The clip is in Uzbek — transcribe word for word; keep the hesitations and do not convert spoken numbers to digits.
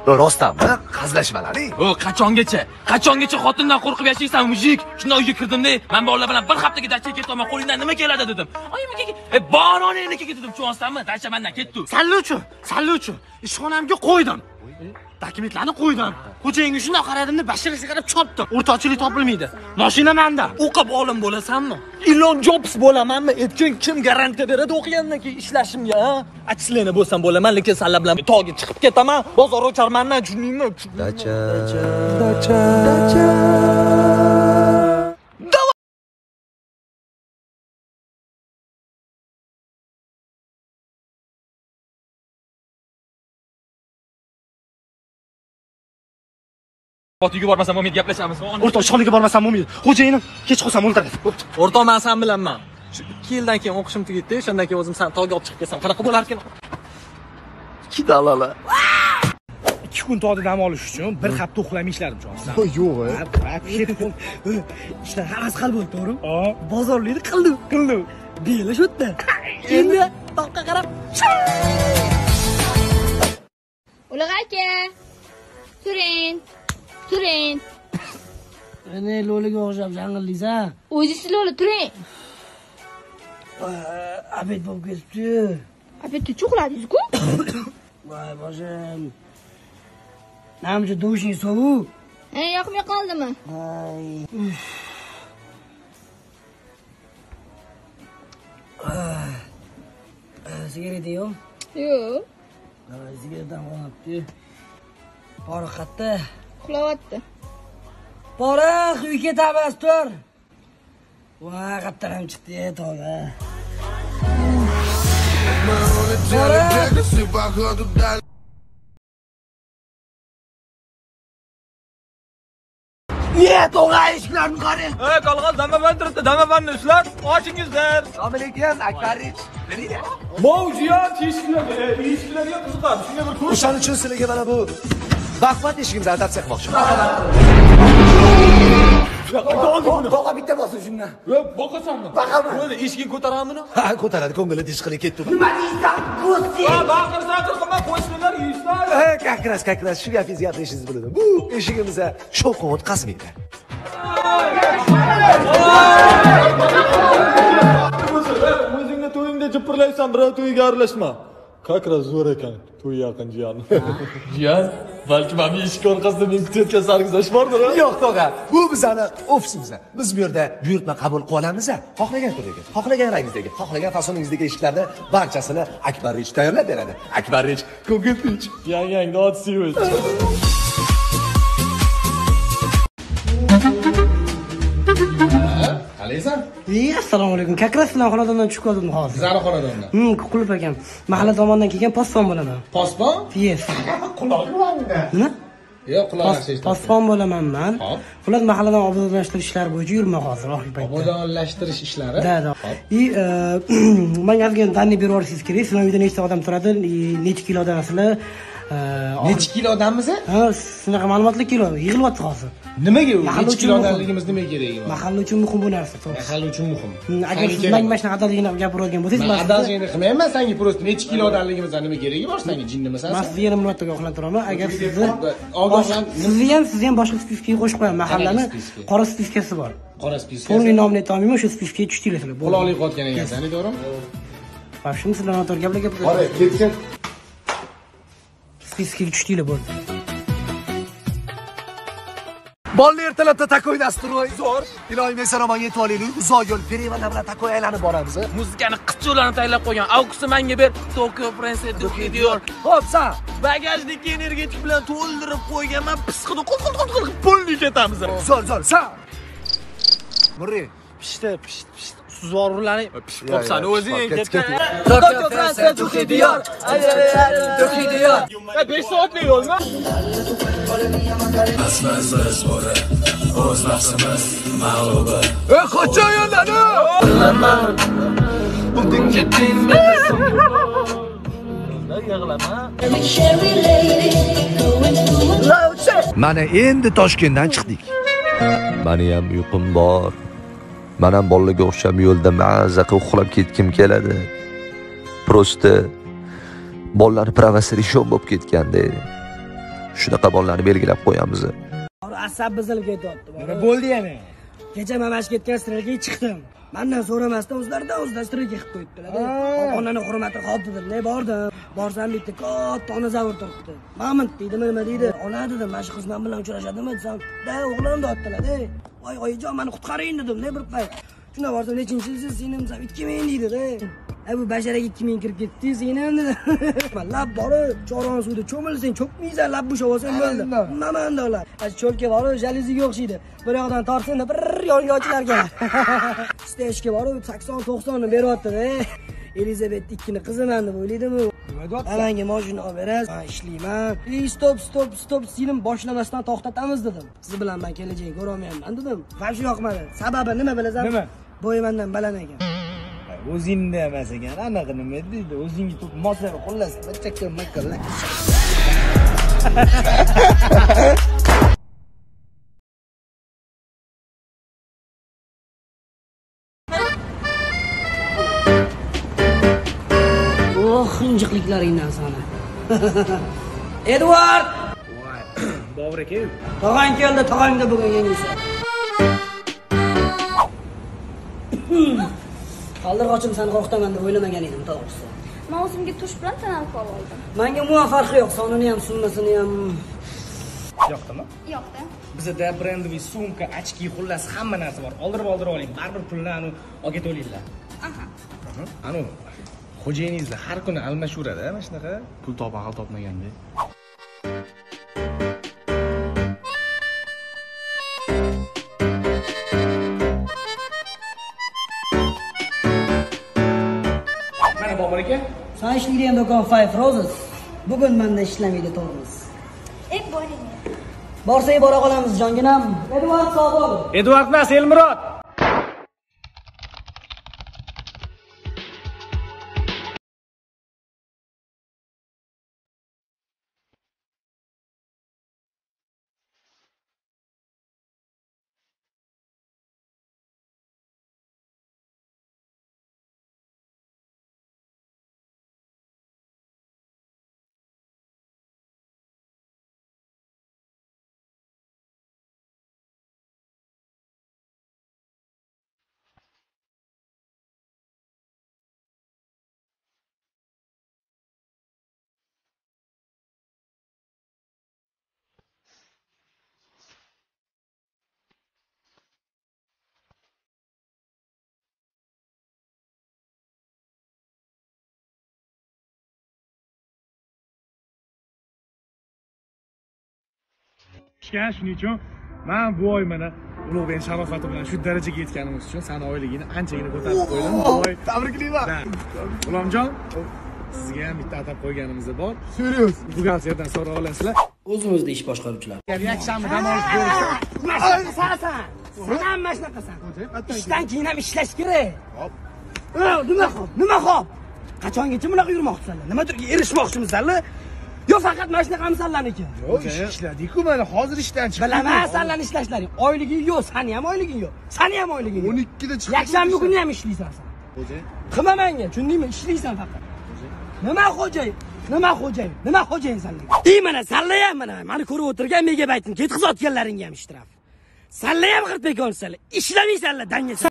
Rostdanmi? Qazlashmalaring. O, qachongacha? Qachongacha xotindan qo'rqib yashaysan, mujik? Shunda uyga kirdimda, men bolalar bilan bir haftaga dachaga ketaman, qo'lingdan nima keladi dedim. Oyimga, "E, boroningnikiga dedim, tushunsanmi? Dacha mendan ketdi." Salluchi, salluchi. Ishxonamga qo'ydim. Dokumentlarni qo'ydim. Xo'jayinga shunday qaradimda, bashirasiga qarab chopdi. O'rtoqchilik topilmaydi. Mashina menda. O'qib olim bo'lasanmi? Ilon Jobs bo'lamanmi? Etkin kim garantiya beradi o'qigandan keyin ishlashimga, ha? Achsilena bo'lsam bo'laman, lekin sanlar bilan tog'ga chiqib ketaman, bozor ocharmandan, tushundingmi? Dacha. Dacha. Dacha. Xotiga bormasam bo'lmaydi, gaplashamiz. O'rtoq, ishxonaga bormasam bo'lmaydi. Xo'jayinim kech qolsam o'ldiradi. O'rtoq, men sen bilanman. ikki yildan keyin o'qishim tugaydi, shundan keyin o'zim sen tog'ga olib chiqib kelsam, qanaqa bo'lar ekan? Ikki dalala. ikki kun tog'da dam olish uchun bir hafta uxlamay ishladim, tushunsan. Yo'q. Ishlar haras qilib bo'ldi, to'g'ri? Bozorlikni qildim, qildim. Beli shotda. Endi toqqa qarab. Uloq aka. Turing. Turing. Ana lo'liga o'xshab jang'illaysiz-a? O'zingiz lo'li turing. Abed bo'lib ketibdi. Abedda cho'qladingiz-ku? Voy boshim. Namcha dushin sovuq. E, yoqmay qoldimi? Ay. Sigareta yo'q? Yo'q. Sigaretadan qolibdi. Pora qatta. Uxlayapti. Pora, uyga ketamiz, tur. Voy, qattaram chiqdi, to'g'ri. Niye to'g'a eshiklarni qarang? Ey, qolgan damaban turibdi, damabanni ushlab, ochingizlar. Assalomu alaykum, Akbarich. Berida. Mavjiyat eshiklarga, eshiklarga qiziqadi. Shunga bir ko'rish. O'shaning uchun sizlarga mana bu Baxmat eshigimizni adaptatsiya qilmoqchiman. To'g'a bitta bosin shundan. Yo'q, boqasanmi? Baqaman. Qo'ydi, eshikni ko'taramini? Ha, ko'taradi, ko'ngli tish qilib ketdi. Nima deysan? Ko'zi. Ha, baqirsan, qilma, qo'shnilar yeyishlar. Ha, kakras, kakras, shu gapingizni gapirishingiz bo'ladi. Bu eshigimizga shovqin qazmaydi. O'zingga to'yingda jipirlaysan, birov to'yiga aralashma. Kakras zo'r ekan, to'y yaqin jiyan. Jiyan, balki mana eshik orqasida men kutayotgan sarguzasht bordir. Yo'q, to'g'a. Bu bizani ofisimiz. Biz bu yerda buyurtma qabul qilib olamiz. Xohlagan turdagi, xohlagan rangingizdagi, xohlagan fasoningizdagi eshiklarni barchasini Akbarich tayyorlab beradi. Akbarich, ko'ngiltinch. Yang yang not serious. Qalaysan? Ey, assalomu alaykum. Kakras bilan xonadondan chiqib qoldim hozir. Bizani xonadondan. Hmm, qulib ekan. Mahalla tomonidan kelgan posbon bo'laman. Posbon? Yes. Quloqni. Nima? Yo'q, quloq eshitdim. Posbon bo'laman men. Xullas mahalladan obodonlashtirish ishlari bo'yicha yurman hozir oxirgi paytda. Obodonlashtirish ishlari? Da, da. И menga ozgina danni berib yuborishingiz kerak. Sizlar uyda nechta odam turadi, necha kilodansizlar? Necha kilodanmiz? Ha, shunaqa ma'lumotlar keladi. Yig'ilyapti hozir. Nimaga u? Necha kilodanligimiz nimaga keragi bor? Mahalla uchun muhim bu narsa, to'g'ri. Mahalla uchun muhim. Agar siz menga mana shunaqa adalligini gapiradigan bo'lsangiz, men adalligini qilmayman, senga просто necha kilodanligimizdan nima keragi bor? Senga jinnimisan? Men sizni yana murotga oqlantiraman. Agar sizni ogohlan, sizni ham sizni ham boshqa spiskaga qo'shib qo'yaman. Mahallani qora spiskasi bor. Qora spiskasi. To'g'ri nomini aytolmayman, o'sha spiskaga tushdinglar sizlar. Quloqli qotgan ekansan, to'g'rimi? Vaqtim sizlar noto'g'ri gaplar gapirasiz. Qora, ketsin. Spiskaga tushdinglar bo'ldi. Bolni ertalabda takoy dastroy. Zo'r. Iloyim eson-omon yetib olaylik. Uzoq yo'l perivalar bilan takoy aylanib boramiz. Muzikani qizchalarni tayyorlab qo'ygan. Avgustni menga ber. Tokyo Princess diyor. Xo'p, sen bagajnikni energetik bilan to'ldirib qo'yganman. Pisqidi qul-qul-qul pulni ketamiz. Zo'r, zo'r, sen. Murri, Pishdi, pishdi, pishdi. Suzvorlarning pishib qopsan o'zing ketdi. Tokyo Princess diyor. Tokyo diyor. besh soatlik yo'lmi? O'z nafsimiz mag'lubi. Ey, qachon yo'ladi? Bu dinga dinga. Mana endi Toshkentdan chiqdik. Meni ham uyqum bor. Men ham bolalarga o'xshab yo'lda mazza qilib uxlab ketkim keladi. Prosta bolalar pravasi rishon bo'lib ketganda. shunaqa bolalarni belgilab qo'yamiz. Asab buzilib ketyapti. Nima bo'ldi yana? Kecha mamash ketgan strelga chiqdim. Mendan so'ramasdan o'zlaridan o'zlari strelga qilib qo'yibdilar. Onani hurmati qolib dedim. Ne bordim? Borsam bitta katta ona zavr turibdi. Mamont deydimi, nima deydi? Ona dedim, mana shu qiz men bilan uchrashadimi desam, "Da, o'g'lim" deyaptilar. "Ey, voy oyijon, meni qutqaring" dedim. Ne bir pay. Shuna borsam, "Nechinchi yilsiz singlim?" desam, ikki ming deydi-da. "Ay bu basharaga ikki ming kirib ketdi, singlim" dedi. Lab borib, choron suvda cho'milsang, cho'kmaysan, lab bo'shab olsang bo'ldi. Naman dolar. Ay cho'lka borib, jaluziga o'xshaydi. Bir yoqdan tortsin, bir yonga ochilarga. Steshga borib sakson to'qson ni beryapti-da. Elizabet ikkining qiziman deb o'ylaydimi? Nima deyapti? Menga mashina olib berasiz. Men ishlayman. "Ey, stop, stop, stop, singlim boshlamasdan to'xtatamiz" dedim. Siz bilan men kelajak ko'rolmayman dedim. Men shu yoqmadi. Sababi nima bilasan? Nima? Bo'yi mendan baland ekan. O'zingda emas ekan, anaqa nima deydi? O'zingga to'p moslab xullas, chakka makalla. Oh, injiqliklaringdan sana. Edward! Voy, Bobur aka. Tog'ang keldi, tog'angda bugun yengisi. Qaldirg'ochim seni qo'rqitaman deb o'ylamagan edim, to'g'risi. Men o'zimga tush bilan tanalib qolib oldim. Menga umuman farqi yo'q, sonini ham, summasini ham. Yo'qdimi? Yo'qda. Bizda brendoviy sumka, ochki, xullas hamma narsa bor. Oldirib-oldirib oling. Baribir pulni anu olga to'laydilar. Aha. Anu xo'jayiningizda har kuni almashaveradi, mana shunaqa pul topag'al topmaganda. Mana Bobur aka, Sen ishlaydigan do'kon Five Roses. Bugun menda ishlamaydi, to'g'risi. Ey boring. Borsak bora qolamiz, jonginam. Edward sog' bo'l. Edward emas, Elmurod. Ishga shuning uchun men bu oy mana Ulug'bek sharofati bilan shu darajaga yetganimiz uchun sani oyligini anchagina ko'tarib qo'ydim. Voy, tabriklayman. Ulomjon, sizga ham bitta atab qo'yganimiz bor. Serios. Buxgalterdan so'ra olasizlar. O'zimizda ish boshqaruvchilar. Yakshanba dam olish berishdi. Sanasan. Sen ham mana shunaqasan. Ishdan keyin ham ishlash kerak. Hop. Nima xo'p? Nima xo'p? Qachongacha bunaqa yurmoqchisan? Nima turga erishmoqchimisan-la? Yo faqat mana shunaqa misollarniki. Yo'q, ishladik-ku mana hozir ishdan chiqdim. Bilaman, sanlarni ishlashlaring. Oyliging yo'q, seni ham oyliging yo'q. Seni ham oyliging yo'q. o'n ikkida chiqdim. Yakshanba kuni ham ishlaysan sen. Xo'jay. Qilma menga, tushundingmi? Ishlaysan faqat. Nima xo'jay? Nima xo'jay? Nima xo'jayin sanlar? Ey mana sanlar ham mana meni ko'rib o'tirgan megabaytni ketkizayotganlaringga ham ishtiraf. Sanlar ham qirq bekonsanlar. Ishlamaysanlar danga.